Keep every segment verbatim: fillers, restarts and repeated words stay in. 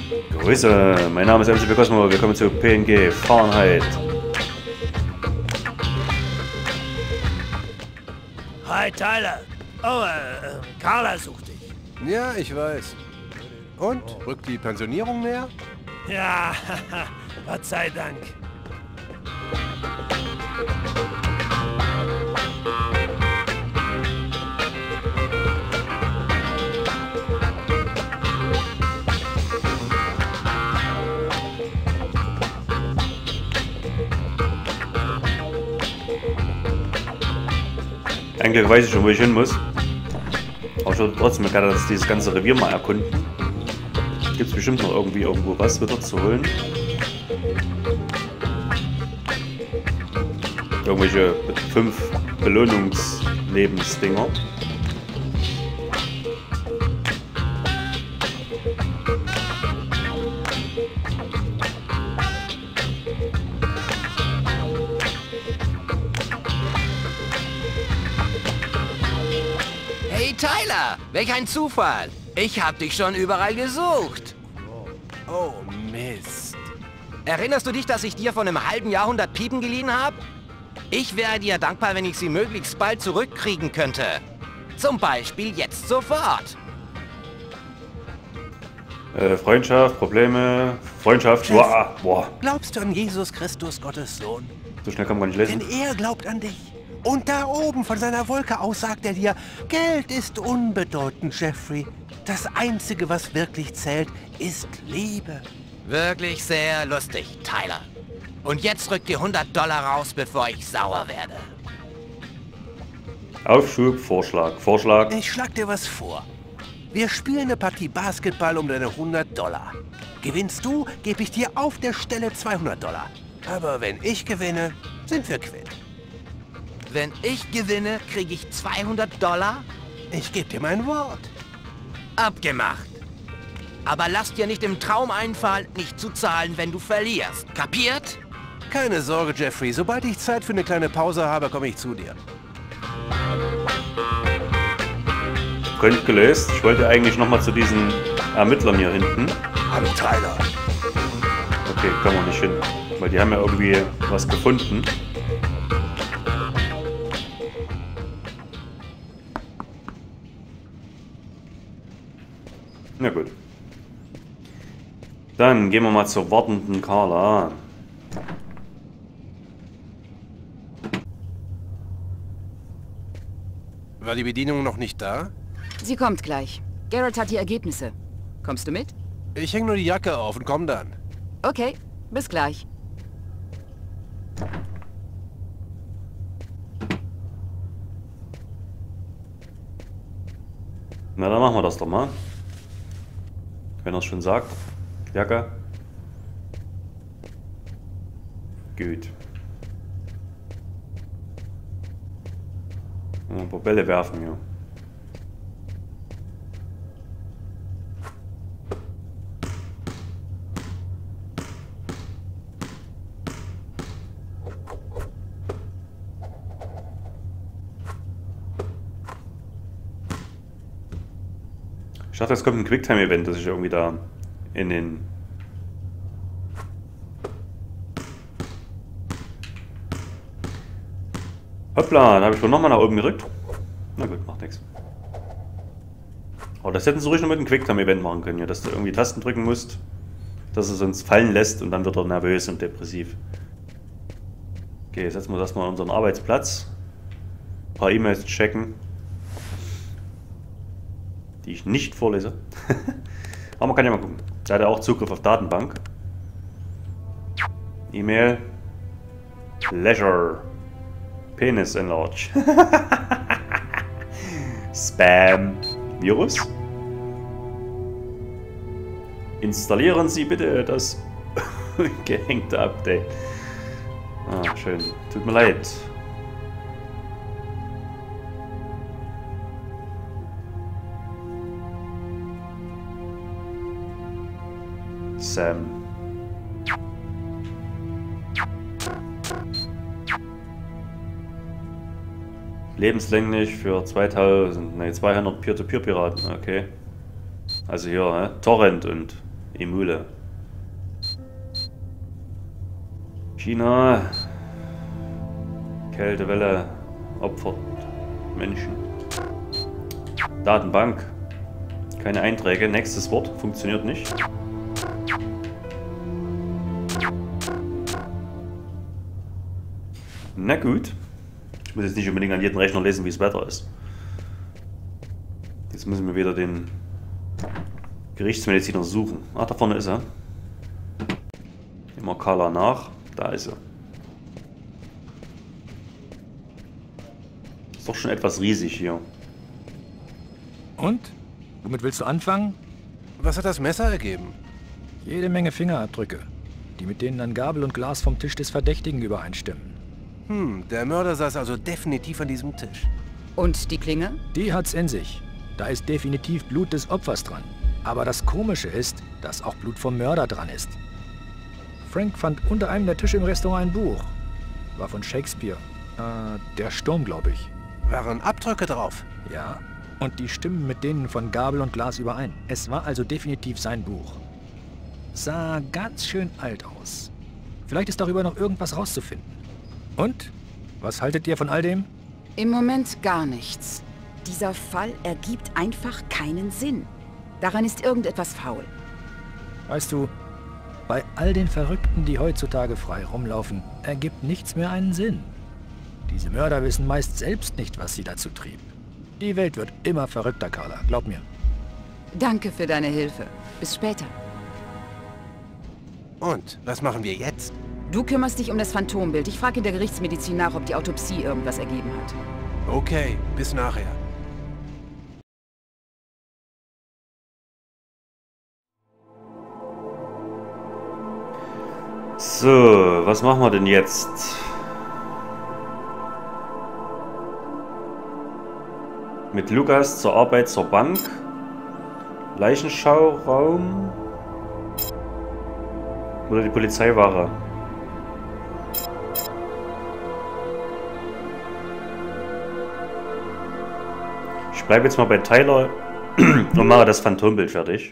Grüße, mein Name ist M C B Cosmo, willkommen zu P N G Fahrenheit. Hi Tyler. Oh, äh, äh, Carla sucht dich. Ja, ich weiß. Und? Rückt die Pensionierung näher? Ja, Gott sei Dank. Eigentlich weiß ich schon, wo ich hin muss. Aber ich würde trotzdem gerne das, dieses ganze Revier mal erkunden. Gibt es bestimmt noch irgendwie irgendwo was wieder zu holen. Irgendwelche fünf Belohnungslebensdinger. Hey Tyler, welch ein Zufall. Ich hab dich schon überall gesucht. Oh, Mist. Erinnerst du dich, dass ich dir vor einem halben Jahrhundert Piepen geliehen habe? Ich wäre dir dankbar, wenn ich sie möglichst bald zurückkriegen könnte. Zum Beispiel jetzt sofort. Äh, Freundschaft, Probleme, Freundschaft. Chef. Boah, boah. Glaubst du an Jesus Christus, Gottes Sohn? So schnell kann man gar nicht Denn lesen. er glaubt an dich. Und da oben von seiner Wolke aus sagt er dir, Geld ist unbedeutend, Jeffrey. Das Einzige, was wirklich zählt, ist Liebe. Wirklich sehr lustig, Tyler. Und jetzt rück dir hundert Dollar raus, bevor ich sauer werde. Aufschub, Vorschlag, Vorschlag. Ich schlag dir was vor. Wir spielen eine Partie Basketball um deine hundert Dollar. Gewinnst du, gebe ich dir auf der Stelle zweihundert Dollar. Aber wenn ich gewinne, sind wir quitt. Wenn ich gewinne, kriege ich zweihundert Dollar? Ich gebe dir mein Wort. Abgemacht. Aber lass dir nicht im Traum einfallen, nicht zu zahlen, wenn du verlierst. Kapiert? Keine Sorge, Jeffrey. Sobald ich Zeit für eine kleine Pause habe, komme ich zu dir. Könnt gelöst. Ich wollte eigentlich nochmal zu diesen Ermittlern hier hinten. Hallo, Tyler. Okay, kommen wir nicht hin. Weil die haben ja irgendwie was gefunden. Na gut. Dann gehen wir mal zur wartenden Carla. War die Bedienung noch nicht da? Sie kommt gleich. Garrett hat die Ergebnisse. Kommst du mit? Ich hänge nur die Jacke auf und komm dann. Okay, bis gleich. Na, dann machen wir das doch mal. Wenn er es schon sagt. Jacke. Gut. Und ein paar Bälle werfen hier. Ich dachte, es kommt ein Quicktime-Event, das ich irgendwie da in den... Hoppla, da habe ich wohl nochmal nach oben gerückt. Na gut, macht nichts. Aber das hätten sie ruhig noch mit einem Quicktime-Event machen können, ja, dass du irgendwie Tasten drücken musst, dass es uns fallen lässt und dann wird er nervös und depressiv. Okay, jetzt setzen wir das mal an unseren Arbeitsplatz. Ein paar E-Mails checken, die ich nicht vorlese. Aber man kann ja mal gucken. Da hat er auch Zugriff auf Datenbank. E-Mail. Pleasure. Penis enlarge. Spam. Virus. Installieren Sie bitte das gehängte Update. Ah, schön. Tut mir leid. Sam. Lebenslänglich für zweitausend, ne, zweihundert Peer-to-Peer-Piraten, okay. Also hier, ne? Torrent und Emule. China. Kältewelle. Opfert Menschen. Datenbank. Keine Einträge. Nächstes Wort. Funktioniert nicht. Na gut. Ich muss jetzt nicht unbedingt an jedem Rechner lesen, wie das Wetter ist. Jetzt müssen wir wieder den Gerichtsmediziner suchen. Ach, da vorne ist er. Immer Carla nach. Da ist er. Ist doch schon etwas riesig hier. Und? Womit willst du anfangen? Was hat das Messer ergeben? Jede Menge Fingerabdrücke, die mit denen an Gabel und Glas vom Tisch des Verdächtigen übereinstimmen. Hm, der Mörder saß also definitiv an diesem Tisch. Und die Klinge? Die hat's in sich. Da ist definitiv Blut des Opfers dran. Aber das Komische ist, dass auch Blut vom Mörder dran ist. Frank fand unter einem der Tische im Restaurant ein Buch. War von Shakespeare. Äh, der Sturm, glaube ich. Waren Abdrücke drauf? Ja. Und die stimmen mit denen von Gabel und Glas überein. Es war also definitiv sein Buch. Sah ganz schön alt aus. Vielleicht ist darüber noch irgendwas rauszufinden. Und? Was haltet ihr von all dem? Im Moment gar nichts. Dieser Fall ergibt einfach keinen Sinn. Daran ist irgendetwas faul. Weißt du, bei all den Verrückten, die heutzutage frei rumlaufen, ergibt nichts mehr einen Sinn. Diese Mörder wissen meist selbst nicht, was sie dazu trieb. Die Welt wird immer verrückter, Carla. Glaub mir. Danke für deine Hilfe. Bis später. Und, was machen wir jetzt? Du kümmerst dich um das Phantombild. Ich frage in der Gerichtsmedizin nach, ob die Autopsie irgendwas ergeben hat. Okay, bis nachher. So, was machen wir denn jetzt? Mit Lukas zur Arbeit zur Bank. Leichenschauraum. Oder die Polizeiwache. Ich bleibe jetzt mal bei Tyler und mache das Phantombild fertig.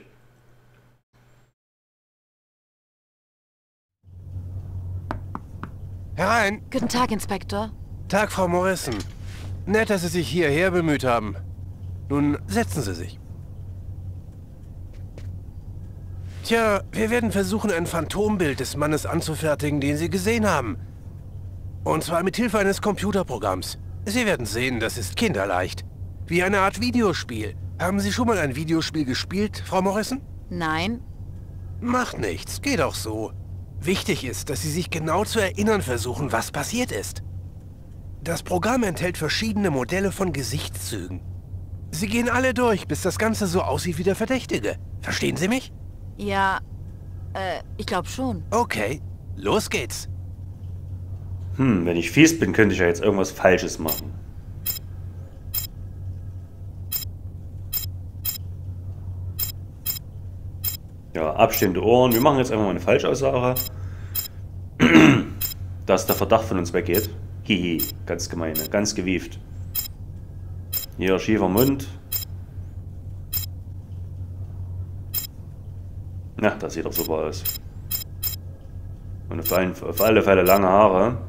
Herein! Guten Tag, Inspektor. Tag, Frau Morrison. Nett, dass Sie sich hierher bemüht haben. Nun, setzen Sie sich. Tja, wir werden versuchen, ein Phantombild des Mannes anzufertigen, den Sie gesehen haben. Und zwar mit Hilfe eines Computerprogramms. Sie werden sehen, das ist kinderleicht. Wie eine Art Videospiel. Haben Sie schon mal ein Videospiel gespielt, Frau Morrison? Nein. Macht nichts, geht auch so. Wichtig ist, dass Sie sich genau zu erinnern versuchen, was passiert ist. Das Programm enthält verschiedene Modelle von Gesichtszügen. Sie gehen alle durch, bis das Ganze so aussieht wie der Verdächtige. Verstehen Sie mich? Ja, äh, ich glaube schon. Okay, los geht's. Hm, wenn ich fies bin, könnte ich ja jetzt irgendwas Falsches machen. Ja, abstehende Ohren. Wir machen jetzt einfach mal eine Falschaussage. Dass der Verdacht von uns weggeht. Hihi, ganz gemeine, ganz gewieft. Hier, schiefer Mund. Na, das sieht doch super aus. Und auf, ein, auf alle Fälle lange Haare.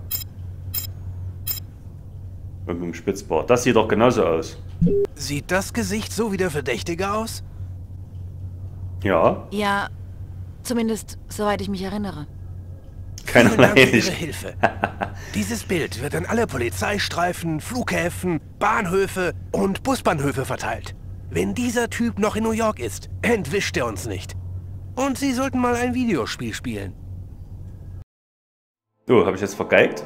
Und mit dem Spitzbart. Das sieht doch genauso aus. Sieht das Gesicht so wie der Verdächtige aus? Ja. Ja, zumindest soweit ich mich erinnere. Keinerlei Vielen Dank für Ihre nicht. Hilfe. Dieses Bild wird an alle Polizeistreifen, Flughäfen, Bahnhöfe und Busbahnhöfe verteilt. Wenn dieser Typ noch in New York ist, entwischt er uns nicht. Und Sie sollten mal ein Videospiel spielen. Oh, habe ich jetzt vergeigt?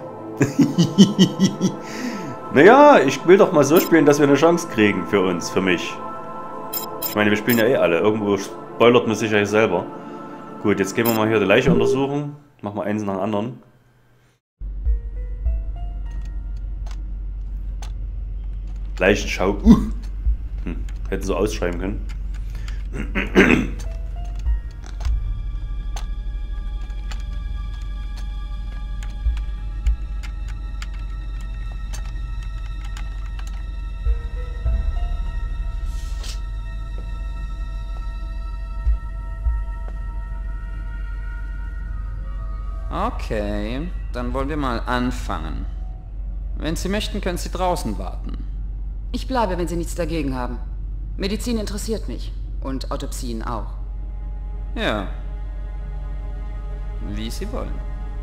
Naja, ich will doch mal so spielen, dass wir eine Chance kriegen für uns, für mich. Ich meine, wir spielen ja eh alle. Irgendwo spoilert man sich ja selber. Gut, jetzt gehen wir mal hier die Leiche untersuchen. Machen wir eins nach dem anderen. Leichenschau. Uh. Hm. Hätten so ausschreiben können. Okay, dann wollen wir mal anfangen. Wenn Sie möchten, können Sie draußen warten. Ich bleibe, wenn Sie nichts dagegen haben. Medizin interessiert mich. Und Autopsien auch. Ja. Wie Sie wollen.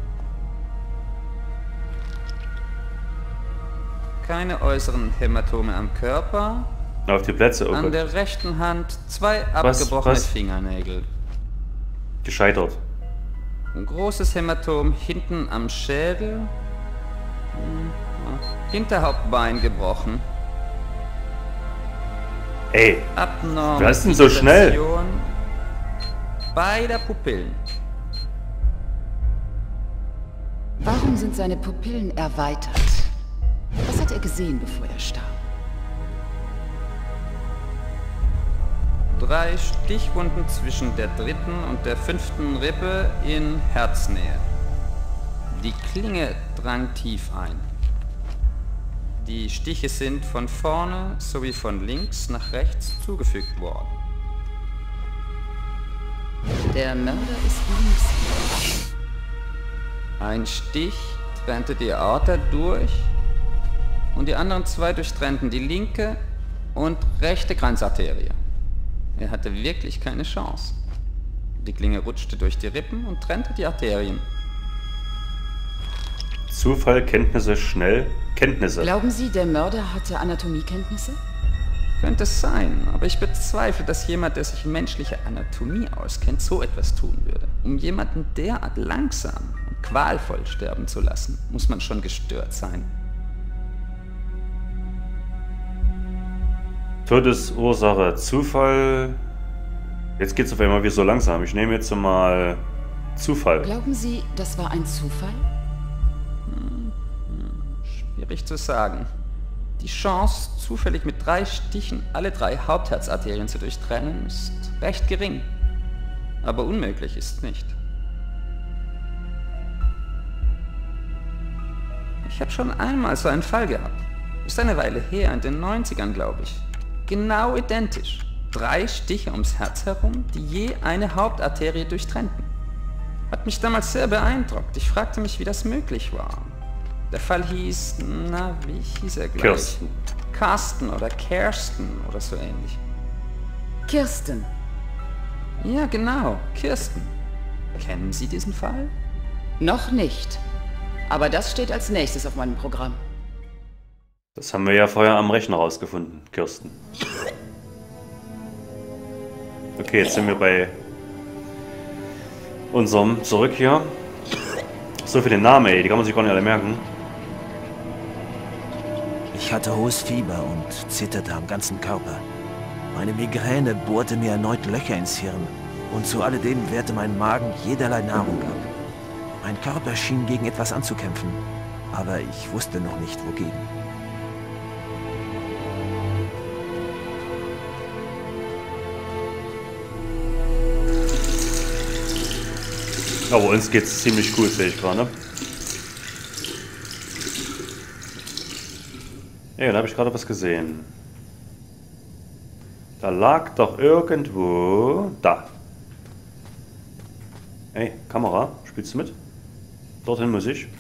Keine äußeren Hämatome am Körper. Auf die Plätze, oh An Gott. der rechten Hand zwei Was, abgebrochene was? Fingernägel. Gescheitert. Ein großes Hämatom hinten am Schädel. Hm, ja. Hinterhauptbein gebrochen. Ey, Abnorme was ist denn so schnell? Dilation beider Pupillen. Warum sind seine Pupillen erweitert? Was hat er gesehen, bevor er starb? Drei Stichwunden zwischen der dritten und der fünften Rippe in Herznähe. Die Klinge drang tief ein. Die Stiche sind von vorne sowie von links nach rechts zugefügt worden. Der Mörder ist links. Ein Stich trennte die Aorta durch und die anderen zwei durchtrennten die linke und rechte Kranzarterie. Er hatte wirklich keine Chance. Die Klinge rutschte durch die Rippen und trennte die Arterien. Zufall, Kenntnisse, schnell, Kenntnisse. Glauben Sie, der Mörder hatte Anatomiekenntnisse? Könnte es sein, aber ich bezweifle, dass jemand, der sich in menschlicher Anatomie auskennt, so etwas tun würde. Um jemanden derart langsam und qualvoll sterben zu lassen, muss man schon gestört sein. Todesursache, Zufall. Jetzt geht's auf einmal wieder so langsam. Ich nehme jetzt mal Zufall. Glauben Sie, das war ein Zufall? Hm, hm, schwierig zu sagen. Die Chance, zufällig mit drei Stichen alle drei Hauptherzarterien zu durchtrennen, ist recht gering. Aber unmöglich ist nicht. Ich habe schon einmal so einen Fall gehabt. Ist eine Weile her, in den neunzigern, glaube ich. Genau identisch. Drei Stiche ums Herz herum, die je eine Hauptarterie durchtrennten. Hat mich damals sehr beeindruckt. Ich fragte mich, wie das möglich war. Der Fall hieß, na, wie hieß er gleich? Kirsten. Carsten oder Kersten oder so ähnlich. Kirsten. Ja, genau, Kirsten. Kennen Sie diesen Fall? Noch nicht. Aber das steht als nächstes auf meinem Programm. Das haben wir ja vorher am Rechner rausgefunden, Kirsten. Okay, jetzt sind wir bei unserem zurück hier. So viele Namen, ey, die kann man sich gar nicht alle merken. Ich hatte hohes Fieber und zitterte am ganzen Körper. Meine Migräne bohrte mir erneut Löcher ins Hirn und zu alledem wehrte mein Magen jederlei Nahrung ab. Mein Körper schien gegen etwas anzukämpfen, aber ich wusste noch nicht, wogegen. Aber uns geht's ziemlich gut, sehe ich gerade. Ja, da habe ich gerade was gesehen. Da lag doch irgendwo... Da. Hey, Kamera, spielst du mit? Dorthin muss ich.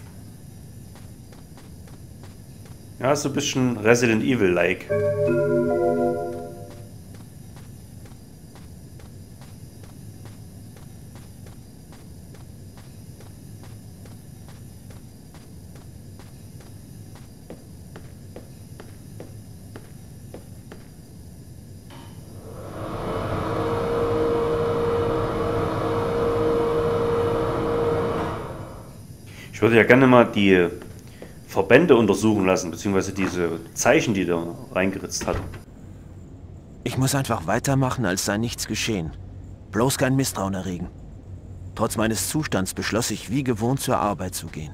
Ja, ist so ein bisschen Resident Evil-like. Ich würde ja gerne mal die Verbände untersuchen lassen, beziehungsweise diese Zeichen, die da reingeritzt hat. Ich muss einfach weitermachen, als sei nichts geschehen. Bloß kein Misstrauen erregen. Trotz meines Zustands beschloss ich, wie gewohnt zur Arbeit zu gehen.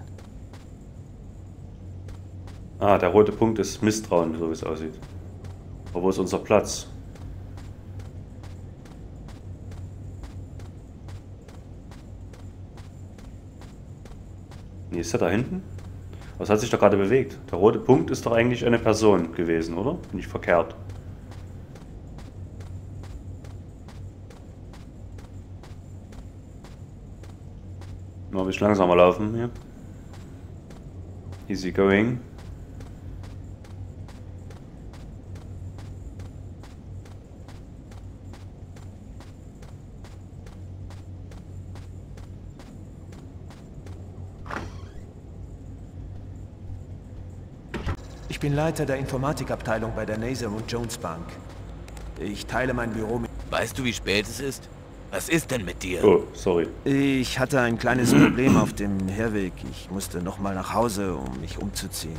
Ah, der rote Punkt ist Misstrauen, so wie es aussieht. Aber wo ist unser Platz? Nee, ist er da hinten? Was hat sich da gerade bewegt? Der rote Punkt ist doch eigentlich eine Person gewesen, oder? Bin ich verkehrt? Mal ein bisschen langsamer laufen hier. Easy going. Ich bin Leiter der Informatikabteilung bei der Naser und Jones Bank. Ich teile mein Büro mit... Weißt du, wie spät es ist? Was ist denn mit dir? Oh, sorry. Ich hatte ein kleines Problem auf dem Herweg. Ich musste nochmal nach Hause, um mich umzuziehen.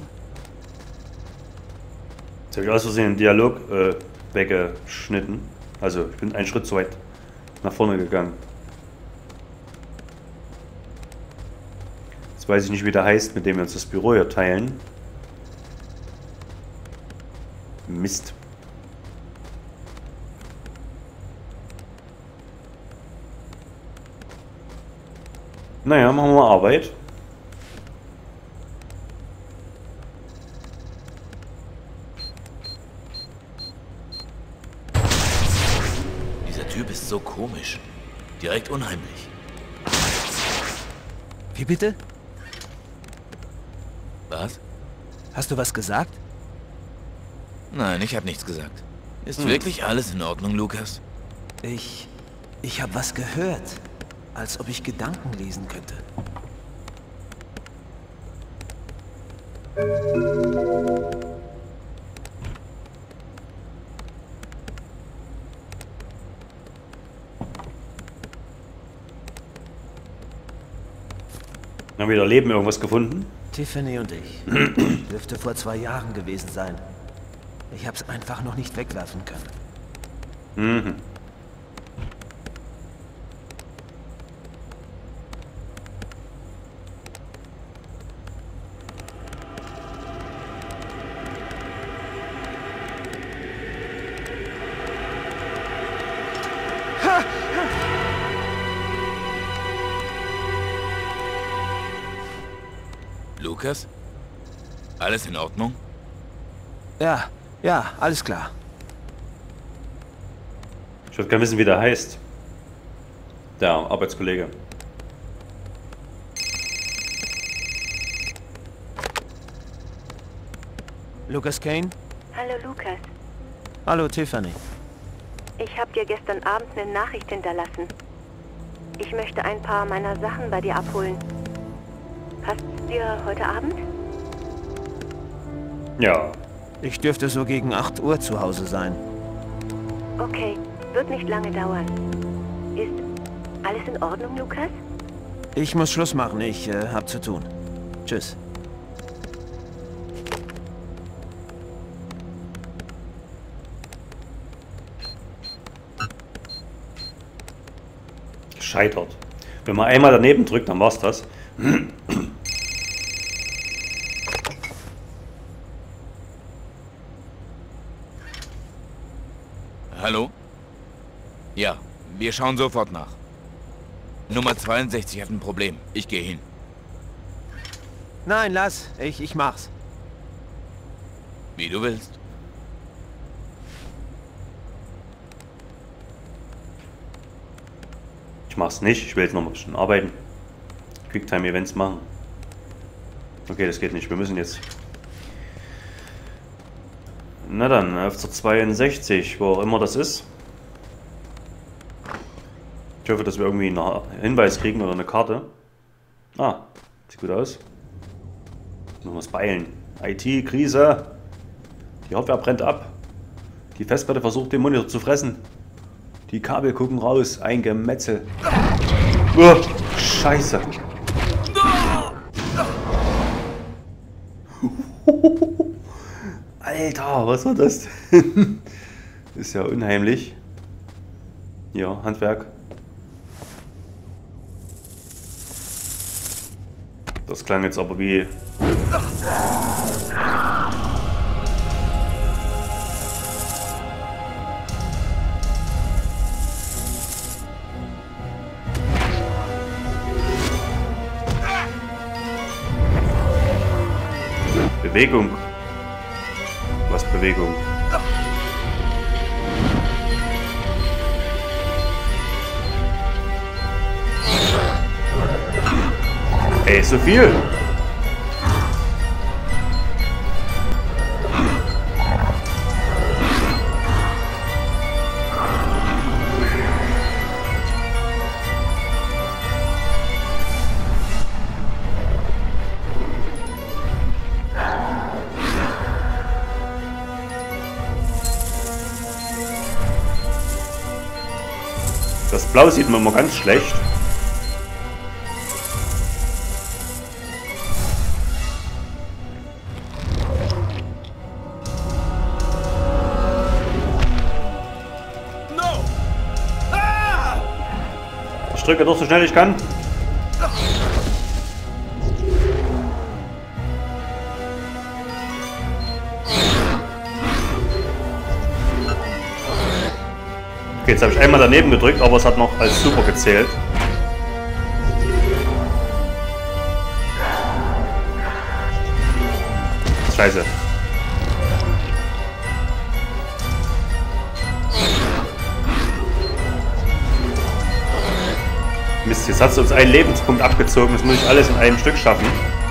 Jetzt habe ich aus Versehen den Dialog äh, weggeschnitten. Also, ich bin einen Schritt zu weit nach vorne gegangen. Jetzt weiß ich nicht, wie der heißt, mit dem wir uns das Büro hier teilen. Mist. Naja, machen wir mal Arbeit. Dieser Typ ist so komisch. Direkt unheimlich. Wie bitte? Was? Hast du was gesagt? Nein, ich habe nichts gesagt. Ist Hm. wirklich alles in Ordnung, Lukas? Ich... Ich habe was gehört. Als ob ich Gedanken lesen könnte. Haben wir da Leben irgendwas gefunden? Tiffany und ich. Dürfte vor zwei Jahren gewesen sein. Ich habe es einfach noch nicht wegwerfen können. Mhm. Lukas? Alles in Ordnung? Ja, ja, alles klar. Ich würde gerne wissen, wie der heißt. Der Arbeitskollege. Lucas Kane? Hallo Lukas, Hallo Tiffany. ich habe dir gestern Abend eine Nachricht hinterlassen. Ich möchte ein paar meiner Sachen bei dir abholen. Passt es dir heute Abend? Ja. Ich dürfte so gegen acht Uhr zu Hause sein. Okay, wird nicht lange dauern. Ist alles in Ordnung, Lukas? Ich muss Schluss machen, ich äh, hab zu tun. Tschüss. Scheitert. Wenn man einmal daneben drückt, dann war's das. Hallo? Ja, wir schauen sofort nach. Nummer zweiundsechzig hat ein Problem. Ich gehe hin. Nein, lass. Ich, ich mach's. Wie du willst. Ich mach's nicht. Ich will jetzt noch mal ein bisschen arbeiten. Quicktime-Events machen. Okay, das geht nicht. Wir müssen jetzt... Na dann, elfhundertzweiundsechzig, wo auch immer das ist. Ich hoffe, dass wir irgendwie einen Hinweis kriegen oder eine Karte. Ah, sieht gut aus. Müssen wir uns beeilen. I T-Krise. Die Hardware brennt ab. Die Festplatte versucht, den Monitor zu fressen. Die Kabel gucken raus. Ein Gemetzel. Oh, Scheiße. Alter, was war das denn? Ist ja unheimlich. Ja, Handwerk. Das klang jetzt aber wie... Bewegung. Was Bewegung? Ey, so viel. Das Blau sieht man immer ganz schlecht. Ich drücke doch so schnell ich kann. Okay, jetzt habe ich einmal daneben gedrückt, aber es hat noch als super gezählt. Scheiße. Mist, jetzt hat es uns einen Lebenspunkt abgezogen. Das muss ich alles in einem Stück schaffen.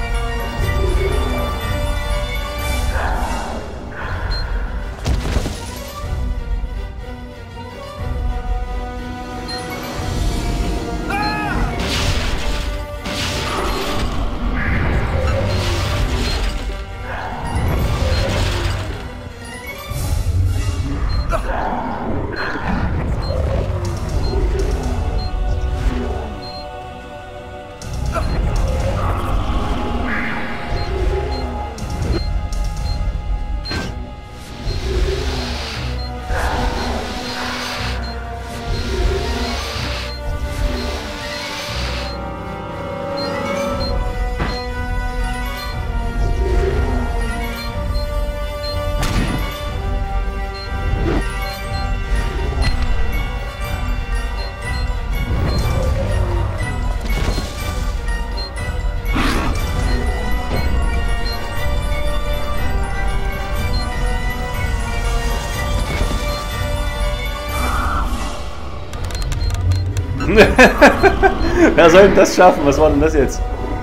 Wer soll denn das schaffen? Was war denn das jetzt?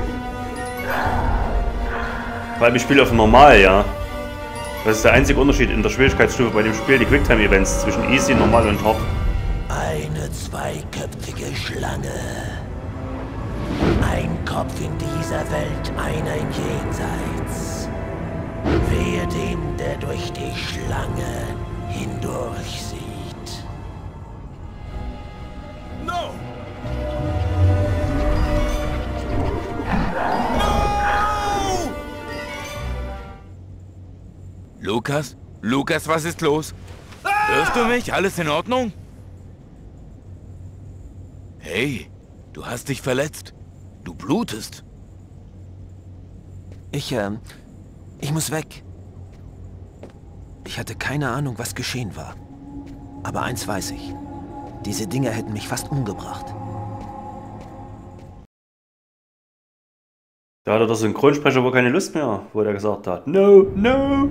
Weil ich spiele auf normal, ja. Das ist der einzige Unterschied in der Schwierigkeitsstufe bei dem Spiel, die Quicktime-Events zwischen Easy, Normal und Hard. Eine zweiköpfige Schlange. Ein Kopf in dieser Welt, einer im Jenseits. Wehe dem, der durch die Schlange hindurch sieht. Lukas? Lukas, was ist los? Hörst du mich? Alles in Ordnung? Hey, du hast dich verletzt. Du blutest. Ich, ähm, ich muss weg. Ich hatte keine Ahnung, was geschehen war. Aber eins weiß ich. Diese Dinger hätten mich fast umgebracht. Da hatte der Synchronsprecher wohl keine Lust mehr, wo der gesagt hat, no, no.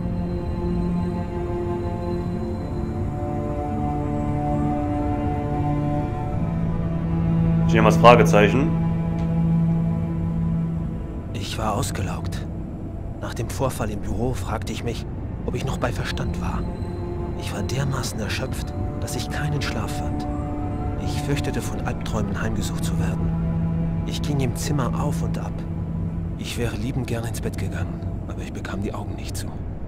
Ich nehme das Fragezeichen. Ich war ausgelaugt. Nach dem Vorfall im Büro fragte ich mich, ob ich noch bei Verstand war. Ich war dermaßen erschöpft, dass ich keinen Schlaf fand. Ich fürchtete, von Albträumen heimgesucht zu werden. Ich ging im Zimmer auf und ab. Ich wäre liebend gern ins Bett gegangen, aber ich bekam die Augen nicht zu.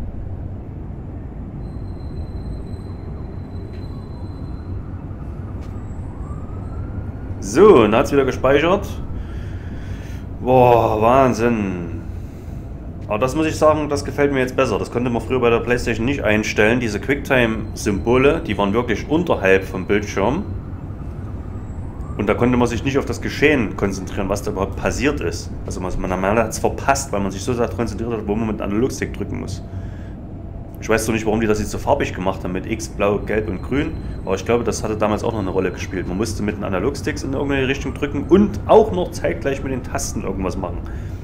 So, und hat es wieder gespeichert. Boah, Wahnsinn. Aber das muss ich sagen, das gefällt mir jetzt besser. Das konnte man früher bei der PlayStation nicht einstellen. Diese Quicktime-Symbole, die waren wirklich unterhalb vom Bildschirm. Und da konnte man sich nicht auf das Geschehen konzentrieren, was da überhaupt passiert ist. Also man, man hat es verpasst, weil man sich so sehr konzentriert hat, wo man mit einem Analogstick drücken muss. Ich weiß zwar nicht, warum die das jetzt so farbig gemacht haben mit X, Blau, Gelb und Grün, aber ich glaube, das hatte damals auch noch eine Rolle gespielt. Man musste mit den Analogsticks in irgendeine Richtung drücken und auch noch zeitgleich mit den Tasten irgendwas machen.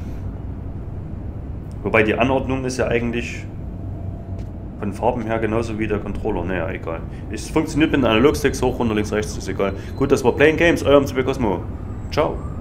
Wobei die Anordnung ist ja eigentlich von Farben her genauso wie der Controller. Naja, egal. Es funktioniert mit den Analogsticks hoch, runter, links, rechts, ist egal. Gut, das war Playing Games, euer M C B Cosmo. Ciao.